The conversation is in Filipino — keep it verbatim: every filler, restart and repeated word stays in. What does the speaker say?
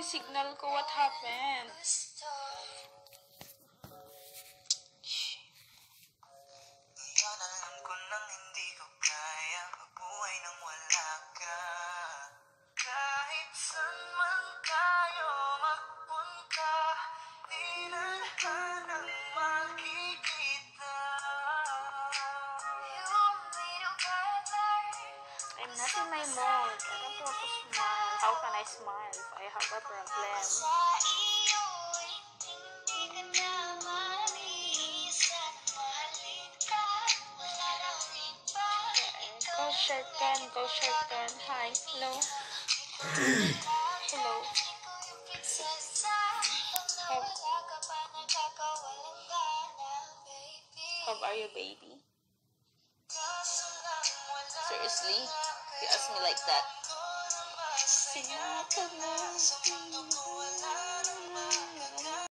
signal ko. What happened? Alam ko nang hindi ko kaya mabuhay nang wala ka. Kahit saan man tayo magpunta, di na ka nang makikita. I'm not in my mode. I don't want to smile. How can I smile if I have a problem? Go Sherkan, go Sherkan. Hi, hello. Hello. How, how are you, baby? Seriously? You ask me like that?